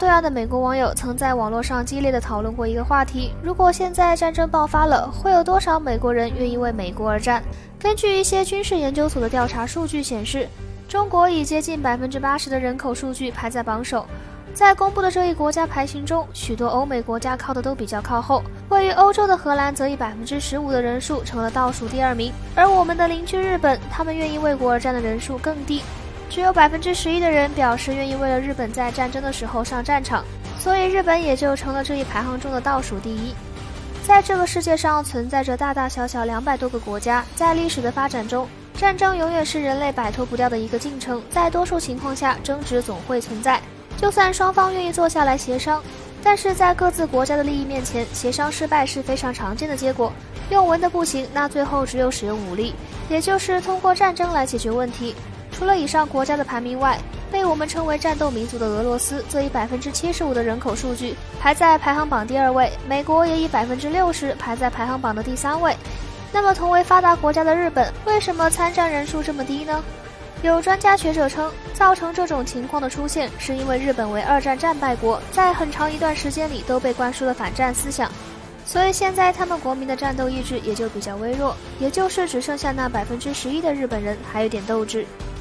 对岸的美国网友曾在网络上激烈地讨论过一个话题：如果现在战争爆发了，会有多少美国人愿意为美国而战？根据一些军事研究所的调查数据显示，中国以接近80%的人口数据排在榜首。在公布的这一国家排行中，许多欧美国家靠的都比较靠后，位于欧洲的荷兰则以15%的人数成了倒数第2名，而我们的邻居日本，他们愿意为国而战的人数更低，只有11%的人表示愿意为了日本在战争的时候上战场，所以日本也就成了这一排行中的倒数第一。在这个世界上存在着大大小小200多个国家，在历史的发展中，战争永远是人类摆脱不掉的一个进程，在多数情况下，争执总会存在。就算双方愿意坐下来协商，但是在各自国家的利益面前，协商失败是非常常见的结果。用文的不行，那最后只有使用武力，也就是通过战争来解决问题。除了以上国家的排名外，被我们称为战斗民族的俄罗斯则以75%的人口数据排在排行榜第2位，美国也以60%排在排行榜的第3位。那么同为发达国家的日本，为什么参战人数这么低呢？有专家学者称，造成这种情况的出现，是因为日本为2战战败国，在很长一段时间里都被灌输了反战思想，所以现在他们国民的战斗意志也就比较微弱，也就是只剩下那11%的日本人还有点斗志。